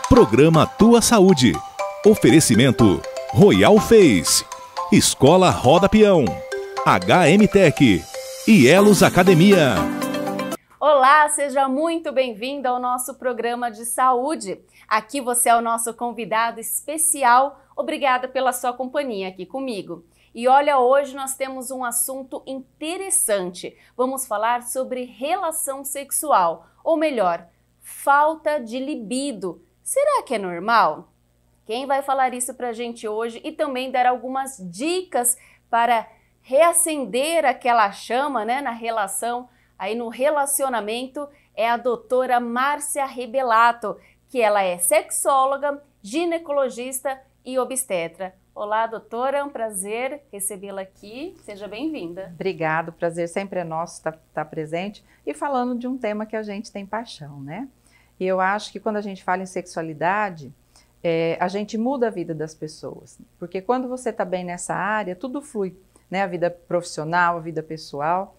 Programa Tua Saúde. Oferecimento Royal Face, Escola Roda Peão, HM Tech e Elos Academia. Olá, seja muito bem-vindo ao nosso programa de saúde. Aqui você é o nosso convidado especial. Obrigada pela sua companhia aqui comigo. E olha, hoje nós temos um assunto interessante. Vamos falar sobre relação sexual, ou melhor, falta de libido. Será que é normal? Quem vai falar isso pra gente hoje e também dar algumas dicas para reacender aquela chama, né, na relação, aí no relacionamento, é a doutora Márcia Rebelato, que ela é sexóloga, ginecologista e obstetra. Olá, doutora, é um prazer recebê-la aqui. Seja bem-vinda. Obrigada, o prazer sempre é nosso estar presente e falando de um tema que a gente tem paixão, né? E eu acho que quando a gente fala em sexualidade, a gente muda a vida das pessoas. Porque quando você está bem nessa área, tudo flui, né? A vida profissional, a vida pessoal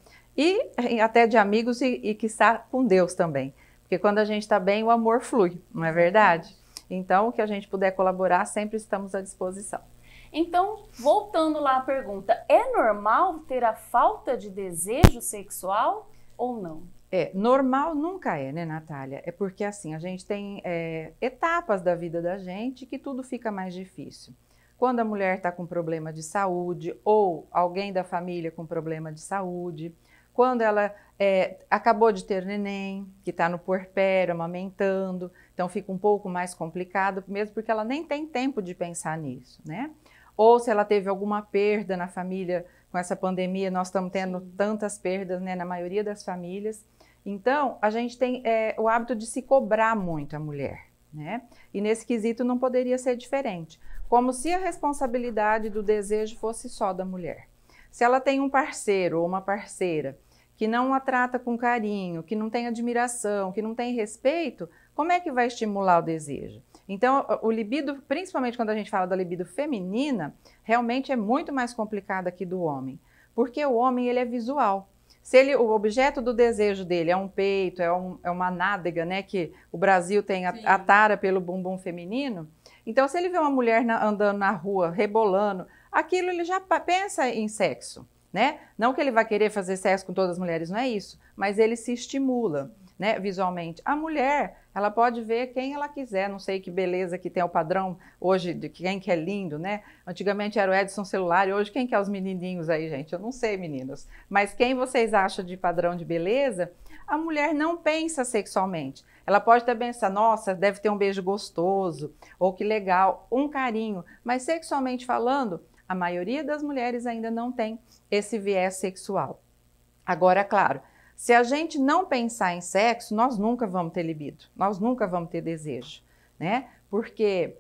e até de amigos e quiçá com Deus também. Porque quando a gente está bem, o amor flui, não é verdade? Então, o que a gente puder colaborar, sempre estamos à disposição. Então, voltando lá à pergunta, é normal ter a falta de desejo sexual ou não? Normal nunca é, né, Natália? É porque assim, a gente tem etapas da vida da gente que tudo fica mais difícil. Quando a mulher está com problema de saúde ou alguém da família com problema de saúde, quando ela acabou de ter neném, que está no puerpério, amamentando, então fica um pouco mais complicado, mesmo porque ela nem tem tempo de pensar nisso, né? Ou se ela teve alguma perda na família, com essa pandemia, nós estamos tendo tantas perdas, né, na maioria das famílias. Então, a gente tem o hábito de se cobrar muito a mulher, né? E nesse quesito não poderia ser diferente. Como se a responsabilidade do desejo fosse só da mulher. Se ela tem um parceiro ou uma parceira que não a trata com carinho, que não tem admiração, que não tem respeito, como é que vai estimular o desejo? Então, o libido, principalmente quando a gente fala da libido feminina, realmente é muito mais complicada que do homem. Porque o homem, ele é visual. Se o objeto do desejo dele é um peito, é uma nádega, né, que o Brasil tem a tara pelo bumbum feminino, então se ele vê uma mulher andando na rua, rebolando, aquilo ele já pensa em sexo, né? Não que ele vai querer fazer sexo com todas as mulheres, não é isso, mas ele se estimula, né, visualmente. A mulher, ela pode ver quem ela quiser, não sei que beleza que tem o padrão hoje de quem que é lindo, né? Antigamente era o Edson Celular e hoje quem que é os menininhos aí, gente? Eu não sei, meninas. Mas quem vocês acham de padrão de beleza? A mulher não pensa sexualmente. Ela pode até pensar, nossa, deve ter um beijo gostoso, ou que legal, um carinho. Mas sexualmente falando, a maioria das mulheres ainda não tem esse viés sexual. Agora, claro, se a gente não pensar em sexo, nós nunca vamos ter libido, nós nunca vamos ter desejo, né? Porque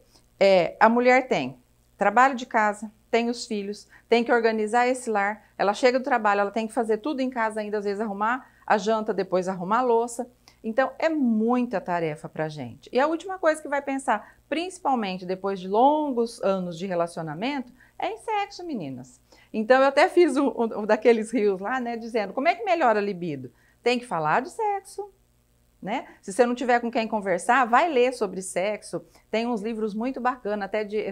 a mulher tem trabalho de casa, tem os filhos, tem que organizar esse lar, ela chega do trabalho, ela tem que fazer tudo em casa ainda, às vezes arrumar a janta, depois arrumar a louça. Então, é muita tarefa pra gente. E a última coisa que vai pensar, principalmente depois de longos anos de relacionamento, é em sexo, meninas. Então, eu até fiz um daqueles rios lá, né, dizendo, como é que melhora a libido? Tem que falar de sexo, né? Se você não tiver com quem conversar, vai ler sobre sexo. Tem uns livros muito bacanas, até de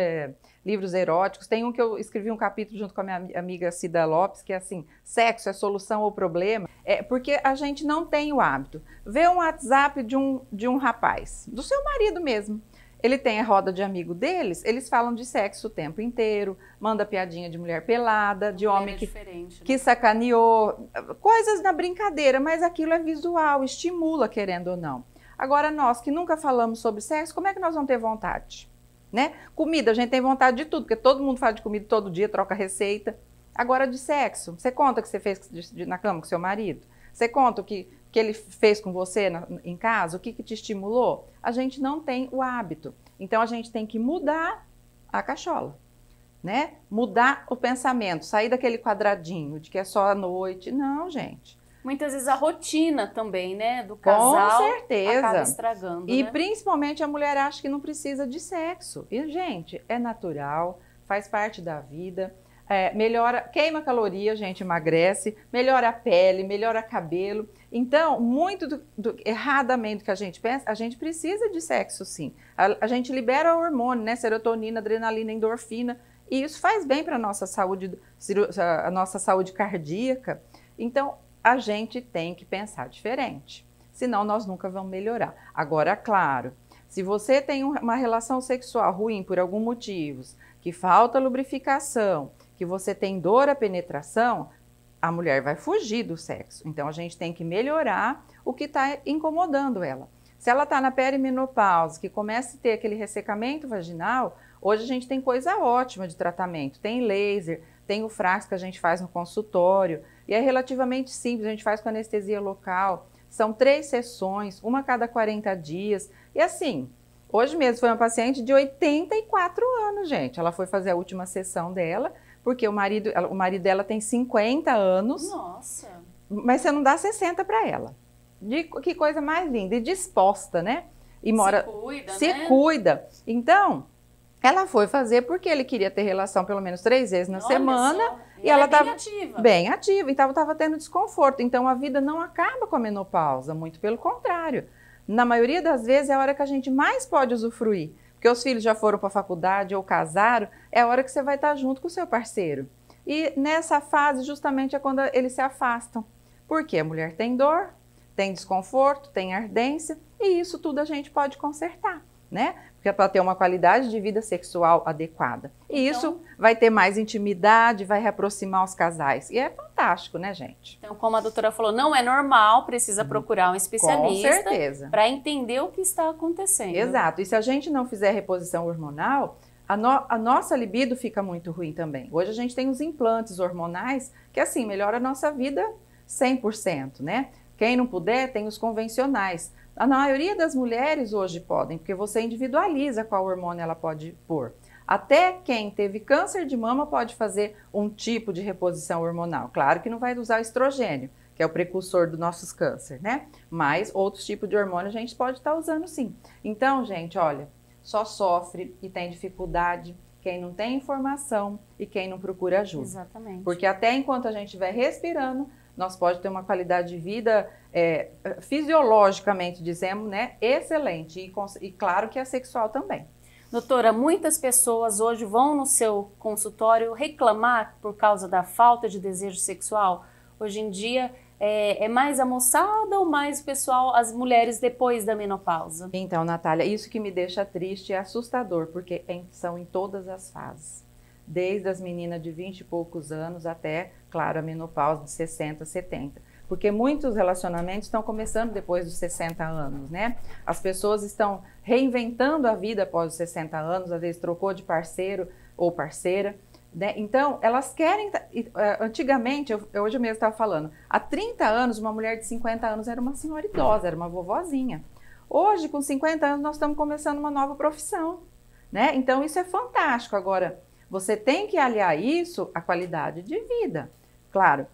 livros eróticos. Tem um que eu escrevi um capítulo junto com a minha amiga Cida Lopes, que é assim, sexo é solução ou problema? Porque a gente não tem o hábito. Vê um WhatsApp de um rapaz, do seu marido mesmo. Ele tem a roda de amigo deles, eles falam de sexo o tempo inteiro, manda piadinha de mulher pelada, de homem que sacaneou, coisas na brincadeira, mas aquilo é visual, estimula, querendo ou não. Agora nós que nunca falamos sobre sexo, como é que nós vamos ter vontade? Né? Comida, a gente tem vontade de tudo, porque todo mundo fala de comida todo dia, troca receita. Agora de sexo, você conta o que você fez na cama com seu marido? Você conta o que ele fez com você em casa? O que te estimulou? A gente não tem o hábito. Então, a gente tem que mudar a cachola, né? Mudar o pensamento, sair daquele quadradinho de que é só à noite. Não, gente. Muitas vezes a rotina também, né, do casal, com certeza, acaba estragando, e né? Principalmente a mulher acha que não precisa de sexo. E, gente, é natural, faz parte da vida. melhora, queima caloria, a gente emagrece, melhora a pele, melhora cabelo. Então, muito erradamente que a gente pensa, a gente precisa de sexo sim. A gente libera hormônio, né? Serotonina, adrenalina, endorfina, e isso faz bem para a nossa saúde cardíaca. Então, a gente tem que pensar diferente, senão nós nunca vamos melhorar. Agora, claro, se você tem uma relação sexual ruim por algum motivo, que falta lubrificação, que você tem dor à penetração, a mulher vai fugir do sexo. Então, a gente tem que melhorar o que está incomodando ela. Se ela está na perimenopausa, que começa a ter aquele ressecamento vaginal, hoje a gente tem coisa ótima de tratamento. Tem laser, tem o frasco que a gente faz no consultório, e é relativamente simples, a gente faz com anestesia local. São 3 sessões, uma a cada 40 dias. E assim, hoje mesmo foi uma paciente de 84 anos, gente. Ela foi fazer a última sessão dela, porque o marido dela tem 50 anos. Nossa! Mas você não dá 60 para ela. Que coisa mais linda e disposta, né? E mora, se cuida. Então, ela foi fazer porque ele queria ter relação pelo menos 3 vezes na semana. Só. E ela estava bem ativa. Então, estava tendo desconforto. Então, a vida não acaba com a menopausa, muito pelo contrário. Na maioria das vezes, é a hora que a gente mais pode usufruir. Porque os filhos já foram para a faculdade ou casaram, é a hora que você vai estar junto com o seu parceiro. E nessa fase, justamente, é quando eles se afastam. Porque a mulher tem dor, tem desconforto, tem ardência, e isso tudo a gente pode consertar, né? Porque é para ter uma qualidade de vida sexual adequada. E então, isso vai ter mais intimidade, vai reaproximar os casais. E é fantástico, né, gente? Então, como a doutora falou, não é normal, precisa procurar um especialista. Com certeza. Para entender o que está acontecendo. Exato. E se a gente não fizer reposição hormonal, a nossa libido fica muito ruim também. Hoje a gente tem os implantes hormonais, que assim, melhora a nossa vida 100%, né? Quem não puder, tem os convencionais. A maioria das mulheres hoje podem, porque você individualiza qual hormônio ela pode pôr. Até quem teve câncer de mama pode fazer um tipo de reposição hormonal. Claro que não vai usar estrogênio, que é o precursor dos nossos cânceres, né? Mas outros tipos de hormônio a gente pode estar usando sim. Então, gente, olha, só sofre e tem dificuldade quem não tem informação e quem não procura ajuda. Exatamente. Porque até enquanto a gente estiver respirando, nós pode ter uma qualidade de vida, fisiologicamente dizemos, né, excelente. E claro que é sexual também. Doutora, muitas pessoas hoje vão no seu consultório reclamar por causa da falta de desejo sexual. Hoje em dia, é mais a moçada ou mais o pessoal, as mulheres depois da menopausa? Então, Natália, isso que me deixa triste e assustador, porque são em todas as fases. Desde as meninas de 20 e poucos anos até, claro, a menopausa de 60, 70. Porque muitos relacionamentos estão começando depois dos 60 anos, né? As pessoas estão reinventando a vida após os 60 anos, às vezes trocou de parceiro ou parceira, né? Então, elas querem... Antigamente, hoje mesmo estava falando, há 30 anos, uma mulher de 50 anos era uma senhora idosa, era uma vovozinha. Hoje, com 50 anos, nós estamos começando uma nova profissão, né? Então, isso é fantástico. Agora, você tem que aliar isso à qualidade de vida. Claro,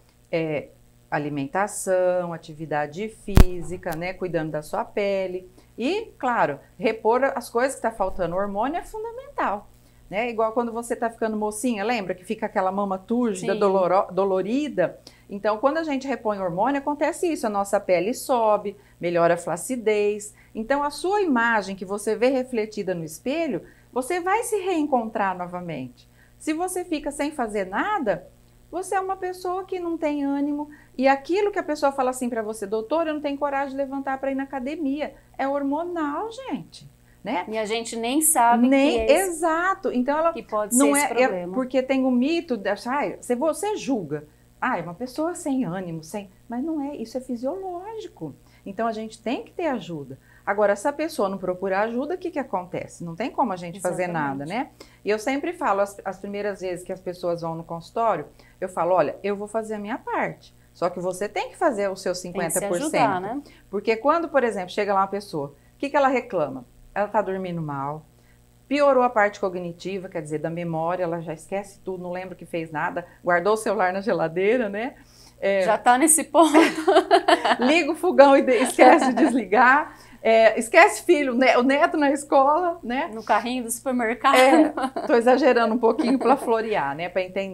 alimentação, atividade física, né, cuidando da sua pele. E, claro, repor as coisas que está faltando. O hormônio é fundamental. Né? Igual quando você está ficando mocinha, lembra que fica aquela mama túrgida, dolorida? Então, quando a gente repõe hormônio, acontece isso. A nossa pele sobe, melhora a flacidez. Então, a sua imagem que você vê refletida no espelho, você vai se reencontrar novamente. Se você fica sem fazer nada, você é uma pessoa que não tem ânimo. E aquilo que a pessoa fala assim para você, doutor, eu não tenho coragem de levantar para ir na academia. É hormonal, gente. Né? E a gente nem sabe exato. Então ela que pode ser esse problema. Porque tem o mito de achar, você julga. É uma pessoa sem ânimo, mas não é, isso é fisiológico. Então a gente tem que ter ajuda. Agora, se a pessoa não procurar ajuda, o que acontece? Não tem como a gente fazer nada, né? E eu sempre falo, as primeiras vezes que as pessoas vão no consultório, eu falo, olha, eu vou fazer a minha parte. Só que você tem que fazer os seus 50%. Tem que se ajudar, né? Porque quando, por exemplo, chega lá uma pessoa, o que ela reclama? Ela está dormindo mal, piorou a parte cognitiva, quer dizer, da memória, ela já esquece tudo, não lembra que fez nada, guardou o celular na geladeira, né? Já está nesse ponto. Liga o fogão e esquece de desligar. Esquece filho, o neto na escola, né? No carrinho do supermercado. Estou exagerando um pouquinho para florear, né? Para entender.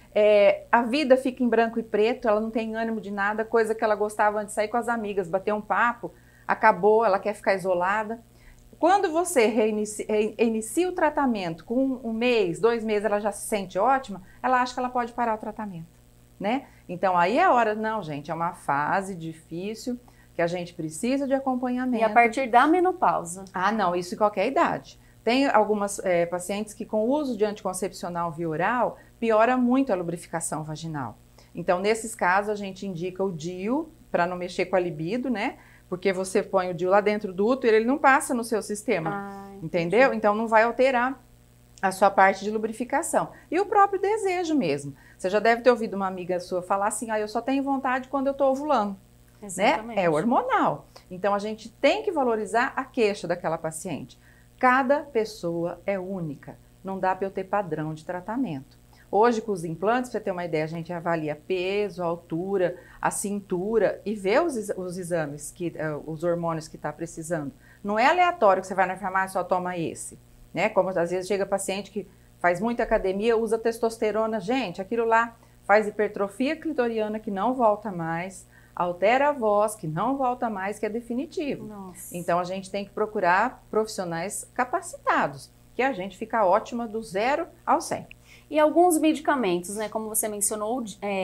A vida fica em branco e preto, ela não tem ânimo de nada, coisa que ela gostava de sair com as amigas, bater um papo, acabou, ela quer ficar isolada. Quando você reinicia o tratamento, com 1 mês, 2 meses, ela já se sente ótima, ela acha que ela pode parar o tratamento, né? Então aí é a hora, não, gente, é uma fase difícil, que a gente precisa de acompanhamento. E a partir da menopausa? Ah, não, isso em qualquer idade. Tem algumas pacientes que com o uso de anticoncepcional via oral, piora muito a lubrificação vaginal. Então, nesses casos, a gente indica o DIU, para não mexer com a libido, né? Porque você põe o DIU lá dentro do útero, ele não passa no seu sistema, entendeu? Então, não vai alterar a sua parte de lubrificação. E o próprio desejo mesmo. Você já deve ter ouvido uma amiga sua falar assim, eu só tenho vontade quando eu estou ovulando. Exatamente. Né? É hormonal. Então, a gente tem que valorizar a queixa daquela paciente. Cada pessoa é única. Não dá para eu ter padrão de tratamento. Hoje, com os implantes, para você ter uma ideia, a gente avalia peso, altura, a cintura e vê os exames, os hormônios que está precisando. Não é aleatório que você vai na farmácia e só toma esse. Né? Como às vezes chega paciente que faz muita academia, usa testosterona. Gente, aquilo lá faz hipertrofia clitoriana que não volta mais, altera a voz, que não volta mais, que é definitivo. Nossa. Então, a gente tem que procurar profissionais capacitados, que a gente fica ótima do 0 ao 100. E alguns medicamentos, né, como você mencionou,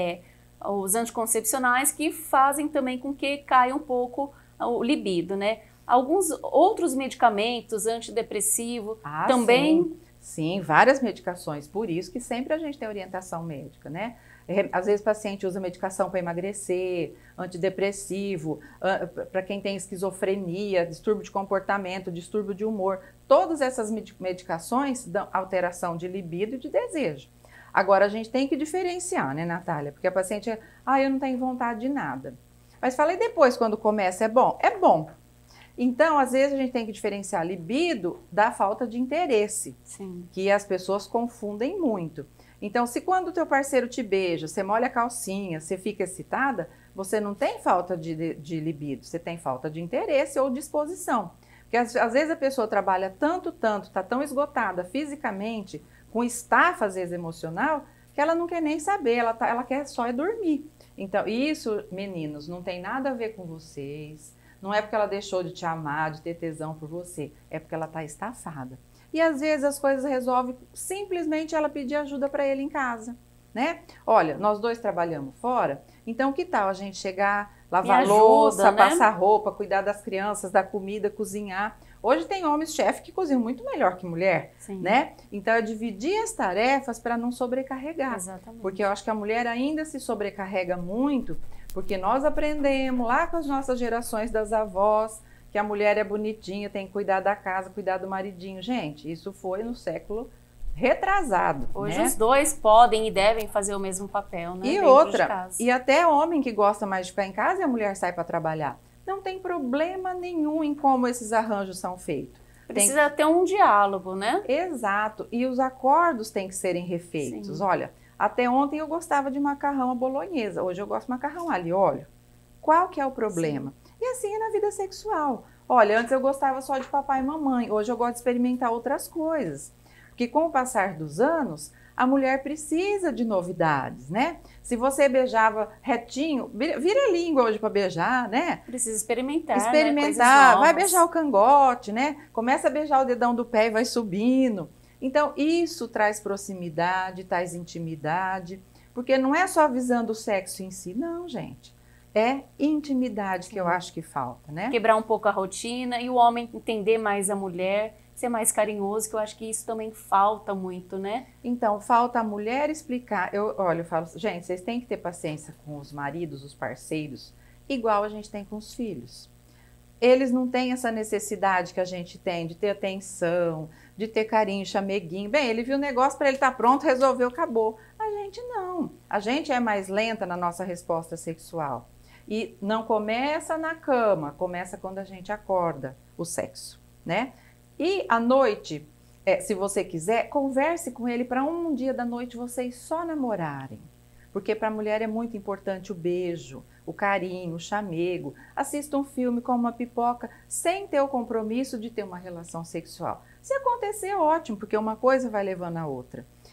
os anticoncepcionais, que fazem também com que caia um pouco o libido, né? Alguns outros medicamentos, antidepressivo, também... Sim, várias medicações, por isso que sempre a gente tem orientação médica, né? Às vezes o paciente usa medicação para emagrecer, antidepressivo, para quem tem esquizofrenia, distúrbio de comportamento, distúrbio de humor. Todas essas medicações dão alteração de libido e de desejo. Agora, a gente tem que diferenciar, né, Natália? Porque a paciente eu não tenho vontade de nada. Mas falei depois, quando começa, é bom? É bom. Então, às vezes, a gente tem que diferenciar libido da falta de interesse, Sim. que as pessoas confundem muito. Então, se quando o teu parceiro te beija, você molha a calcinha, você fica excitada, você não tem falta de libido, você tem falta de interesse ou disposição. Porque às vezes a pessoa trabalha tanto, está tão esgotada fisicamente, com estafa às vezes emocional, que ela não quer nem saber, ela quer só dormir. Então, isso, meninos, não tem nada a ver com vocês, não é porque ela deixou de te amar, de ter tesão por você, é porque ela está estafada. E às vezes as coisas resolvem simplesmente ela pedir ajuda para ele em casa, né? Olha, nós dois trabalhamos fora, então que tal a gente chegar, lavar louça, né? Passar roupa, cuidar das crianças, da comida, cozinhar. Hoje tem homens chefe que cozinham muito melhor que mulher, Sim. Né? Então é dividir as tarefas para não sobrecarregar. Exatamente. Porque eu acho que a mulher ainda se sobrecarrega muito, porque nós aprendemos lá com as nossas gerações das avós, que a mulher é bonitinha, tem que cuidar da casa, cuidar do maridinho. Gente, isso foi no século retrasado. Hoje, né? Os dois podem e devem fazer o mesmo papel, né? E dentro outra, de casa. e até homem que gosta mais de ficar em casa e a mulher sai para trabalhar. Não tem problema nenhum em como esses arranjos são feitos. Precisa ter um diálogo, né? Exato. E os acordos têm que serem refeitos. Sim. Olha, até ontem eu gostava de macarrão à bolonhesa. Hoje eu gosto de macarrão alho e óleo. Qual que é o problema? Sim. E assim é na vida sexual. Olha, antes eu gostava só de papai e mamãe. Hoje eu gosto de experimentar outras coisas. Porque com o passar dos anos, a mulher precisa de novidades, né? Se você beijava retinho, vira língua hoje para beijar, né? Precisa experimentar, Experimentar, né? Vai beijar o cangote, né? Começa a beijar o dedão do pé e vai subindo. Então, isso traz proximidade, traz intimidade, porque não é só visando o sexo em si, não, gente. É intimidade que eu acho que falta, né? Quebrar um pouco a rotina e o homem entender mais a mulher, ser mais carinhoso, que eu acho que isso também falta muito, né? Então, falta a mulher explicar. Eu falo, gente, vocês têm que ter paciência com os maridos, os parceiros, igual a gente tem com os filhos. Eles não têm essa necessidade que a gente tem de ter atenção, de ter carinho, chameguinho. Bem, ele viu o negócio para ele estar pronto, resolveu, acabou. A gente não. A gente é mais lenta na nossa resposta sexual. E não começa na cama, começa quando a gente acorda, o sexo, né? E à noite, se você quiser, converse com ele para um dia da noite vocês só namorarem. Porque para a mulher é muito importante o beijo, o carinho, o chamego. Assista um filme com uma pipoca sem ter o compromisso de ter uma relação sexual. Se acontecer, ótimo, porque uma coisa vai levando a outra.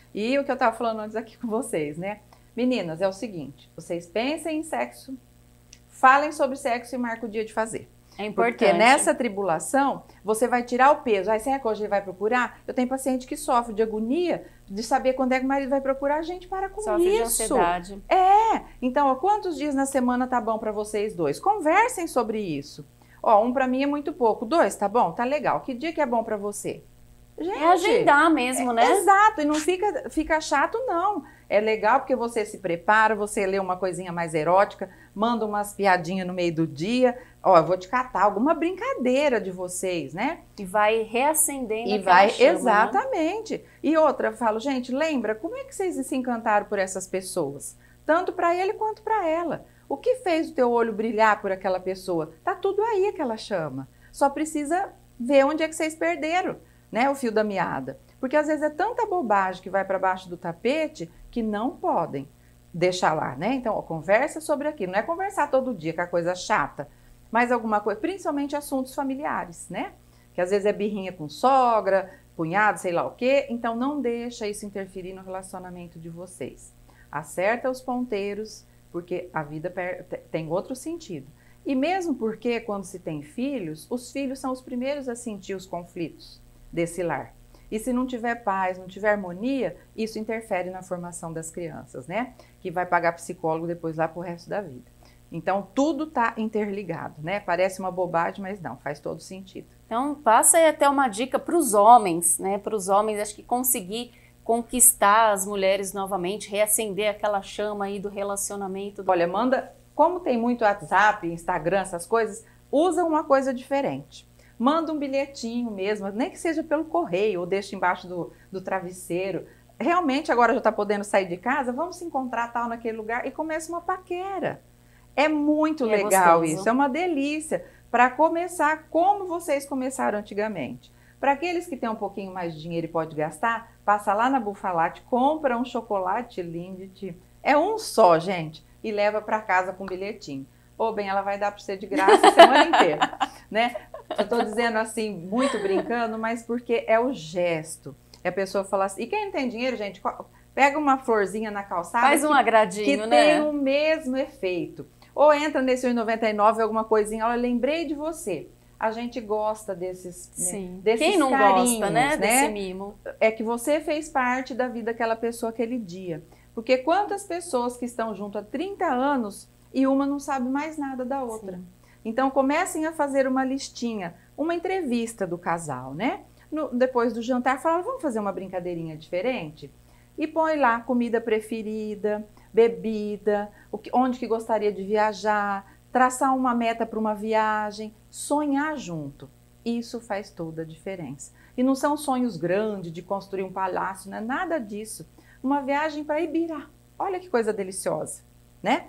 E o que eu estava falando antes aqui com vocês, né? Meninas, é o seguinte, vocês pensem em sexo, falem sobre sexo e marquem o dia de fazer. É importante. Porque nessa tribulação, você vai tirar o peso. Aí, será que hoje ele vai procurar? Eu tenho paciente que sofre de agonia de saber quando é que o marido vai procurar. A gente para com sofre isso. De ansiedade. Então, ó, quantos dias na semana tá bom para vocês dois? Conversem sobre isso. Ó, um para mim é muito pouco, 2 tá bom? Tá legal. Que dia que é bom para você? Gente, é agendar mesmo, né? Exato, e não fica chato, não. É legal porque você se prepara, você lê uma coisinha mais erótica, manda umas piadinhas no meio do dia. Ó, eu vou te catar alguma brincadeira de vocês, né? E vai reacendendo e aquela vai chama, exatamente. Né? E outra, eu falo, gente, lembra, como é que vocês se encantaram por essas pessoas? Tanto para ele quanto para ela. O que fez o teu olho brilhar por aquela pessoa? Tá tudo aí aquela chama. Só precisa ver onde é que vocês perderam, né, o fio da meada. Porque às vezes é tanta bobagem que vai para baixo do tapete que não podem deixar lá, né? Então, ó, conversa sobre aquilo. Não é conversar todo dia, que é coisa chata, mas alguma coisa, principalmente assuntos familiares, né? Que às vezes é birrinha com sogra, cunhado, sei lá o quê. Então, não deixa isso interferir no relacionamento de vocês. Acerta os ponteiros, porque a vida tem outro sentido. E mesmo porque, quando se tem filhos, os filhos são os primeiros a sentir os conflitos desse lar. E se não tiver paz, não tiver harmonia, isso interfere na formação das crianças, né? Que vai pagar psicólogo depois lá pro resto da vida. Então, tudo está interligado, né? Parece uma bobagem, mas não, faz todo sentido. Então, passa aí até uma dica para os homens, né? Para os homens, acho que conseguir conquistar as mulheres novamente, reacender aquela chama aí do relacionamento. Olha, manda, como tem muito WhatsApp, Instagram, essas coisas, usa uma coisa diferente. Manda um bilhetinho mesmo, nem que seja pelo correio, ou deixa embaixo do travesseiro. Realmente agora já está podendo sair de casa, vamos se encontrar tal naquele lugar e começa uma paquera. É muito legal isso, é uma delícia para começar como vocês começaram antigamente. Para aqueles que têm um pouquinho mais de dinheiro e pode gastar, passa lá na Bufalate, compra um chocolate Lindt, é um só, gente, e leva para casa com um bilhetinho. Ou bem, ela vai dar para você de graça a semana inteira, né? Eu estou dizendo assim, muito brincando, mas porque é o gesto. E a pessoa fala assim, e quem não tem dinheiro, gente, pega uma florzinha na calçada. Faz um agradinho, que né? tem o mesmo efeito. Ou entra nesse 1,99, alguma coisinha, olha, lembrei de você. A gente gosta desses, sim. Né, desses quem não carinhos, gosta, né? Desse mimo. É que você fez parte da vida daquela pessoa aquele dia. Porque quantas pessoas que estão junto há 30 anos e uma não sabe mais nada da outra. Sim. Então, comecem a fazer uma listinha, uma entrevista do casal, né? Depois do jantar, fala, vamos fazer uma brincadeirinha diferente? E põe lá comida preferida, bebida, onde que gostaria de viajar, traçar uma meta para uma viagem, sonhar junto. Isso faz toda a diferença. E não são sonhos grandes de construir um palácio, não é nada disso. Uma viagem para Ibirá, olha que coisa deliciosa, né?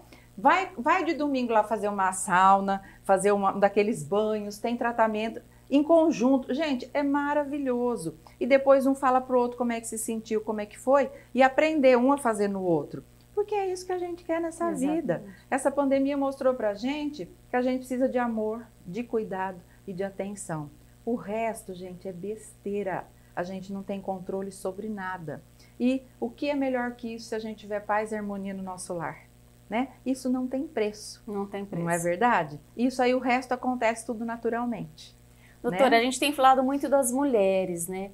Vai de domingo lá fazer uma sauna, fazer daqueles banhos, tem tratamento em conjunto. Gente, é maravilhoso. E depois um fala pro outro como é que se sentiu, como é que foi, e aprender um a fazer no outro. Porque é isso que a gente quer nessa Exatamente. vida. Essa pandemia mostrou pra gente que a gente precisa de amor, de cuidado e de atenção. O resto, gente, é besteira. A gente não tem controle sobre nada. E o que é melhor que isso se a gente tiver paz e harmonia no nosso lar? Né? Isso não tem preço. Não tem preço. Não é verdade? Isso aí o resto acontece tudo naturalmente. Doutora, né? A gente tem falado muito das mulheres, né?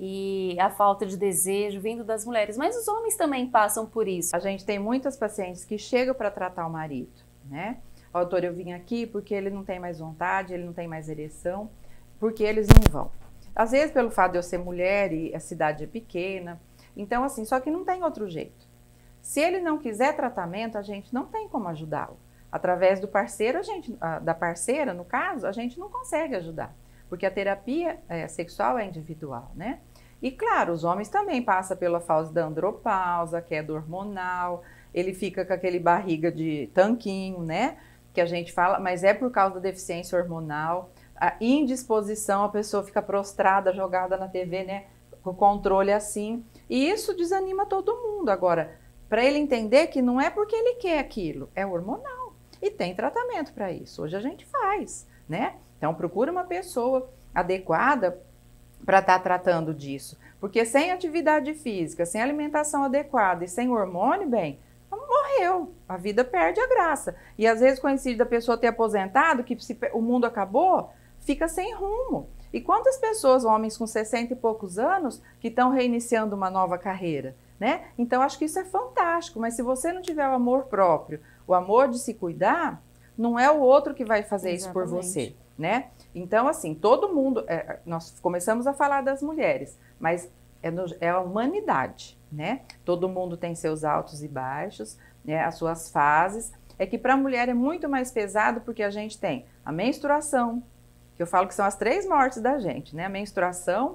E a falta de desejo vindo das mulheres, mas os homens também passam por isso. A gente tem muitas pacientes que chegam para tratar o marido, né? Doutor, eu vim aqui porque ele não tem mais vontade, ele não tem mais ereção, porque eles não vão. Às vezes pelo fato de eu ser mulher e a cidade é pequena, então assim, só que não tem outro jeito. Se ele não quiser tratamento, a gente não tem como ajudá-lo. Através do parceiro, da parceira, no caso, a gente não consegue ajudar. Porque a terapia sexual é individual, né? E claro, os homens também passam pela fase da andropausa, queda hormonal, ele fica com aquele barriga de tanquinho, né? Que a gente fala, mas é por causa da deficiência hormonal. A indisposição, a pessoa fica prostrada, jogada na TV, né? Com o controle assim. E isso desanima todo mundo. Agora, para ele entender que não é porque ele quer aquilo, é hormonal. E tem tratamento para isso. Hoje a gente faz, né? Então procura uma pessoa adequada para estar tratando disso. Porque sem atividade física, sem alimentação adequada e sem hormônio, bem, morreu. A vida perde a graça. E às vezes coincide da pessoa ter aposentado, que se o mundo acabou, fica sem rumo. E quantas pessoas, homens com 60 e poucos anos, que estão reiniciando uma nova carreira, né? Então, acho que isso é fantástico, mas se você não tiver o amor próprio, o amor de se cuidar, não é o outro que vai fazer isso por você, né? Então, assim, todo mundo, nós começamos a falar das mulheres, mas é a humanidade, né? Todo mundo tem seus altos e baixos, né? As suas fases. É que para a mulher é muito mais pesado porque a gente tem a menstruação, que eu falo que são as 3 mortes da gente, né? A menstruação,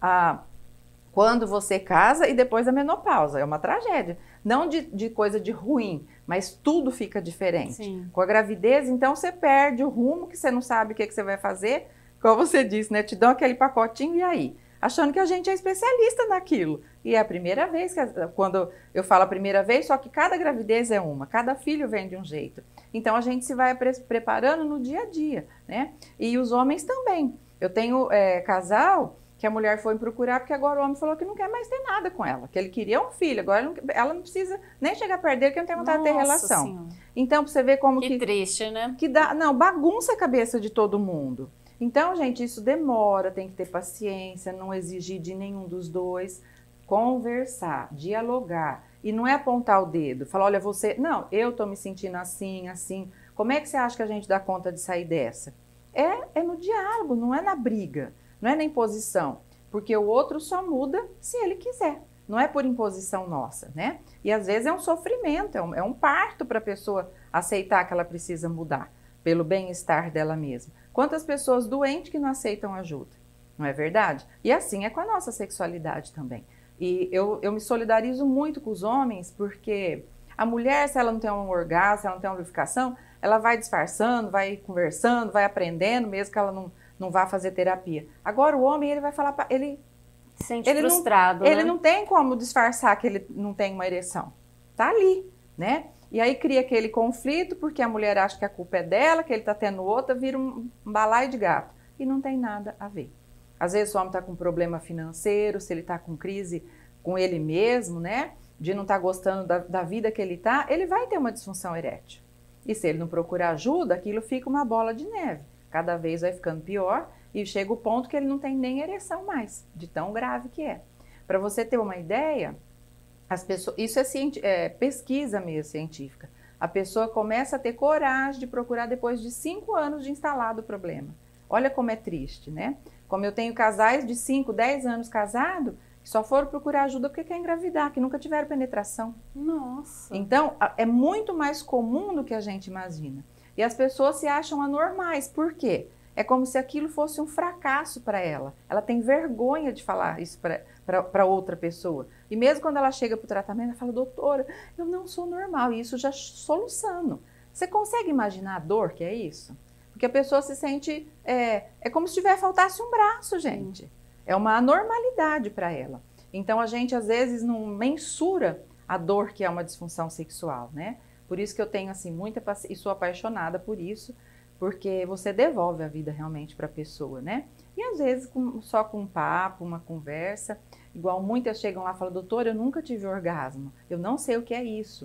quando você casa e depois a menopausa. É uma tragédia. Não de coisa de ruim, mas tudo fica diferente. Sim. Com a gravidez, então você perde o rumo, que você não sabe o que você vai fazer. Como você disse, né? Te dão aquele pacotinho e aí? Achando que a gente é especialista naquilo. E é a primeira vez, quando eu falo a primeira vez, só que cada gravidez é uma, cada filho vem de um jeito. Então a gente se vai preparando no dia a dia, né? E os homens também. Eu tenho casal que a mulher foi procurar porque agora o homem falou que não quer mais ter nada com ela, que ele queria um filho, agora ela não precisa nem chegar perto dele, que não tem vontade de ter relação. Senhora. Então, pra você ver como que triste, né? Que bagunça a cabeça de todo mundo. Então, gente, isso demora, tem que ter paciência, não exigir de nenhum dos dois, conversar, dialogar. E não é apontar o dedo, falar, olha, você... Não, eu tô me sentindo assim, assim. Como é que você acha que a gente dá conta de sair dessa? É no diálogo, não é na briga, não é na imposição. Porque o outro só muda se ele quiser. Não é por imposição nossa, né? E às vezes é um sofrimento, é um parto para a pessoa aceitar que ela precisa mudar, pelo bem-estar dela mesma. Quantas pessoas doentes que não aceitam ajuda, não é verdade? E assim é com a nossa sexualidade também. E eu me solidarizo muito com os homens, porque a mulher, se ela não tem um orgasmo, se ela não tem uma lubrificação, ela vai disfarçando, vai conversando, vai aprendendo, mesmo que ela não vá fazer terapia. Agora o homem, ele vai falar, ele se sente frustrado, né? Ele não tem como disfarçar que ele não tem uma ereção. Tá ali, né? E aí cria aquele conflito, porque a mulher acha que a culpa é dela, que ele tá tendo outra, vira um balaio de gato. E não tem nada a ver. Às vezes o homem tá com problema financeiro, se ele tá com crise com ele mesmo, né? De não estar gostando da vida que ele tá, ele vai ter uma disfunção erétil. E se ele não procurar ajuda, aquilo fica uma bola de neve. Cada vez vai ficando pior e chega o ponto que ele não tem nem ereção mais, de tão grave que é. Para você ter uma ideia, as pessoas, isso é pesquisa mesmo científica. A pessoa começa a ter coragem de procurar depois de 5 anos de instalado o problema. Olha como é triste, né? Como eu tenho casais de 5, 10 anos casados, que só foram procurar ajuda porque quer engravidar, que nunca tiveram penetração. Nossa! Então, é muito mais comum do que a gente imagina. E as pessoas se acham anormais. Por quê? É como se aquilo fosse um fracasso para ela. Ela tem vergonha de falar isso para outra pessoa. E mesmo quando ela chega para o tratamento, ela fala, doutora, eu não sou normal. E isso já soluciono. Você consegue imaginar a dor que é isso? Porque a pessoa se sente... É como se faltasse um braço, gente. É uma anormalidade para ela. Então, a gente, às vezes, não mensura a dor que é uma disfunção sexual, né? Por isso que eu tenho, assim, muita paciência e sou apaixonada por isso, porque você devolve a vida realmente para a pessoa, né? E às vezes só com um papo, uma conversa, igual muitas chegam lá e falam, doutora, eu nunca tive orgasmo, eu não sei o que é isso.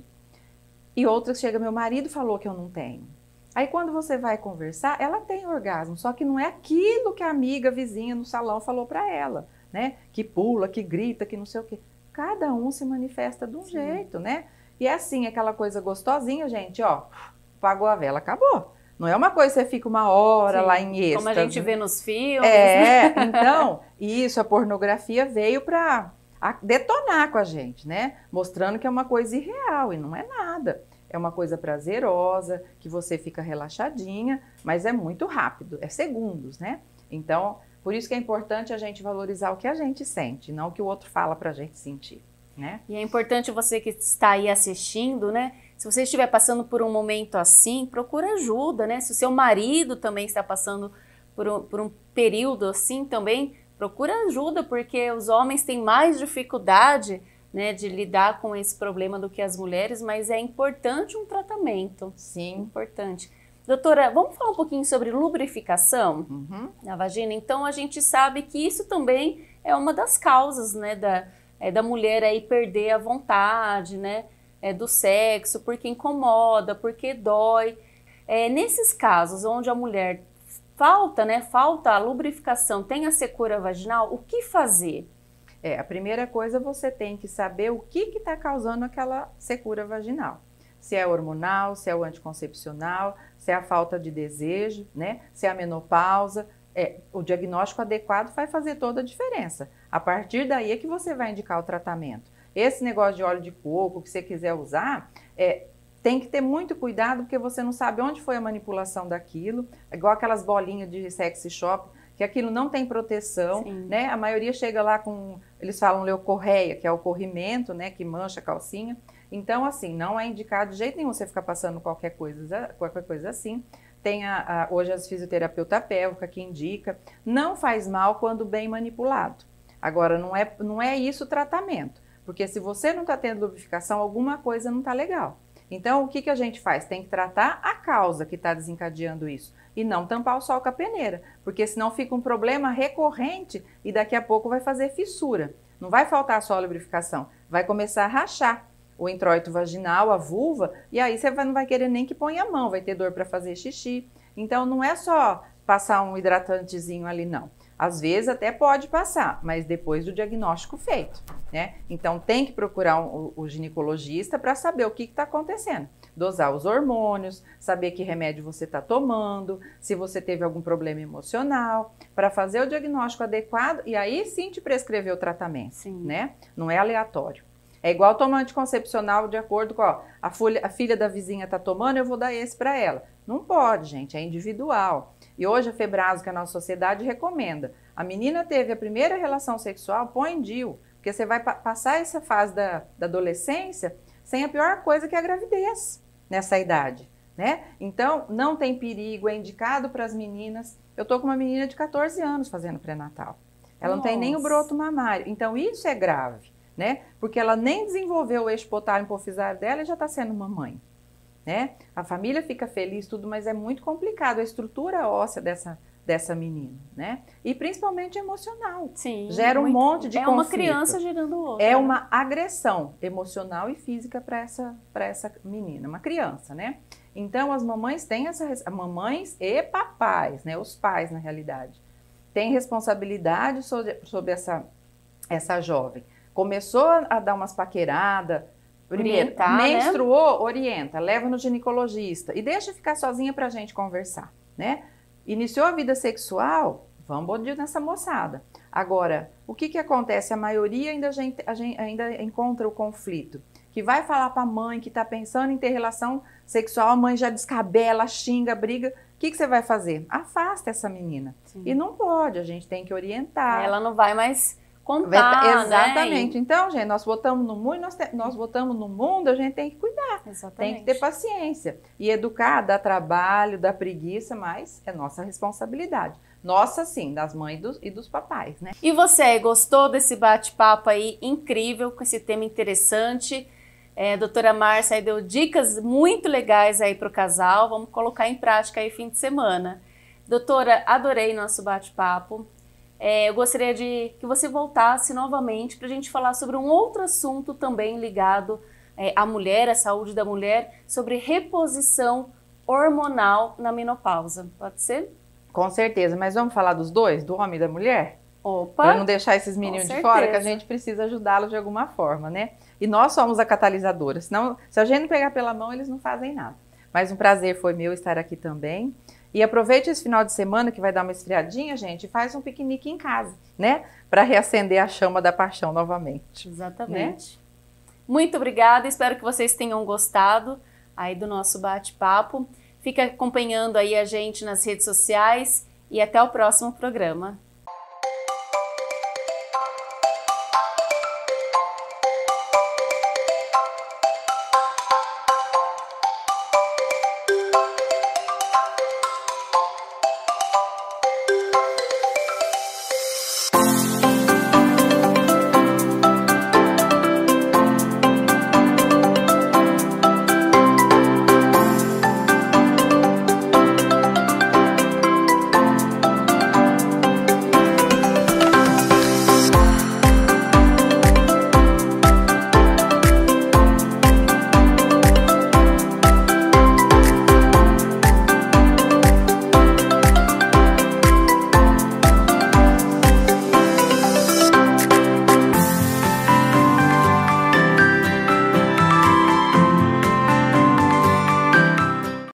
E outras chegam, meu marido falou que eu não tenho. Aí quando você vai conversar, ela tem orgasmo, só que não é aquilo que a amiga vizinha no salão falou para ela, né? Que pula, que grita, que não sei o quê. Cada um se manifesta de um jeito, né? E é assim, aquela coisa gostosinha, gente, ó, apagou a vela, acabou. Não é uma coisa que você fica uma hora lá em êxtase. Como a gente vê nos filmes. Então, isso, a pornografia veio para detonar com a gente, né? Mostrando que é uma coisa irreal e não é nada. É uma coisa prazerosa, que você fica relaxadinha, mas é muito rápido, é segundos, né? Então, por isso que é importante a gente valorizar o que a gente sente, não o que o outro fala pra gente sentir, né? E é importante você que está aí assistindo, né? Se você estiver passando por um momento assim, procura ajuda, né? Se o seu marido também está passando por um período assim também, procura ajuda, porque os homens têm mais dificuldade, né, de lidar com esse problema do que as mulheres, mas é importante um tratamento. Sim. Importante. Doutora, vamos falar um pouquinho sobre lubrificação na vagina? Então, a gente sabe que isso também é uma das causas, né, da mulher aí perder a vontade, né, do sexo, porque incomoda, porque dói. Nesses casos onde a mulher falta a lubrificação, tem a secura vaginal, o que fazer? A primeira coisa, você tem que saber o que está causando aquela secura vaginal. Se é hormonal, se é o anticoncepcional, se é a falta de desejo, né? Se é a menopausa. O diagnóstico adequado vai fazer toda a diferença. A partir daí é que você vai indicar o tratamento. Esse negócio de óleo de coco que você quiser usar, tem que ter muito cuidado, porque você não sabe onde foi a manipulação daquilo. Igual aquelas bolinhas de sexy shop, que aquilo não tem proteção, né? A maioria chega lá com, eles falam leucorreia, que é o corrimento, né? Que mancha a calcinha. Então, assim, não é indicado de jeito nenhum você ficar passando qualquer coisa assim. Tem hoje as fisioterapeuta pélvica que indica. Não faz mal quando bem manipulado. Agora, não é isso o tratamento. Porque se você não está tendo lubrificação, alguma coisa não está legal. Então, o que a gente faz? Tem que tratar a causa que está desencadeando isso. E não tampar o sol com a peneira. Porque senão fica um problema recorrente e daqui a pouco vai fazer fissura. Não vai faltar só a lubrificação. Vai começar a rachar o introito vaginal, a vulva, e aí você não vai querer nem que ponha a mão, vai ter dor para fazer xixi. Então, não é só passar um hidratantezinho ali, não. Às vezes até pode passar, mas depois do diagnóstico feito, né? Então, tem que procurar o ginecologista para saber o que está acontecendo. Dosar os hormônios, saber que remédio você está tomando, se você teve algum problema emocional, para fazer o diagnóstico adequado e aí sim te prescrever o tratamento, né? Não é aleatório. É igual tomar anticoncepcional de acordo com, a filha da vizinha está tomando, eu vou dar esse para ela. Não pode, gente, é individual. E hoje a Febraso, que é a nossa sociedade, recomenda. A menina teve a primeira relação sexual, põe DIU, porque você vai passar essa fase da adolescência sem a pior coisa que é a gravidez nessa idade, né? Então, não tem perigo, é indicado para as meninas. Eu tô com uma menina de 14 anos fazendo pré-natal. Ela não tem nem o broto mamário. Então, isso é grave, né? Porque ela nem desenvolveu o eixo hipotálamo-hipofisário dela e já está sendo mamãe, né? A família fica feliz, tudo, mas é muito complicado a estrutura óssea dessa menina, né? E principalmente emocional. Sim. Gera um monte de conflito. É uma criança gerando outra. É uma agressão emocional e física para essa menina, uma criança, né? Então, as mamães têm mamães e papais, né? Os pais, na realidade, têm responsabilidade sobre essa jovem. Começou a dar umas paqueradas, primeiro, menstruou, né? Orienta, leva no ginecologista e deixa ficar sozinha pra gente conversar, né? Iniciou a vida sexual, vamos botar nessa moçada. Agora, o que acontece? A maioria ainda encontra o conflito, que vai falar pra mãe que tá pensando em ter relação sexual, a mãe já descabela, xinga, briga. O que você vai fazer? Afasta essa menina. Sim. E não pode, a gente tem que orientar. Ela não vai mais contar, exatamente. Né? Então, gente, nós botamos no mundo, nós botamos no mundo, a gente tem que cuidar. Exatamente. Tem que ter paciência. E educar dá trabalho, dá preguiça, mas é nossa responsabilidade. Nossa, sim, das mães e dos papais, né? E você, gostou desse bate-papo aí incrível, com esse tema interessante? Doutora Márcia aí deu dicas muito legais aí para o casal, vamos colocar em prática aí fim de semana. Doutora, adorei nosso bate-papo. Eu gostaria de que você voltasse novamente para a gente falar sobre um outro assunto também ligado à mulher, à saúde da mulher, sobre reposição hormonal na menopausa. Pode ser? Com certeza, mas vamos falar dos dois, do homem e da mulher? Opa! Para não deixar esses meninos de fora, que a gente precisa ajudá-los de alguma forma, né? E nós somos a catalisadora, senão, se a gente não pegar pela mão, eles não fazem nada. Mas um prazer foi meu estar aqui também. E aproveite esse final de semana que vai dar uma esfriadinha, gente, e faz um piquenique em casa, né? Para reacender a chama da paixão novamente. Exatamente. Né? Muito obrigada, espero que vocês tenham gostado aí do nosso bate-papo. Fica acompanhando aí a gente nas redes sociais e até o próximo programa.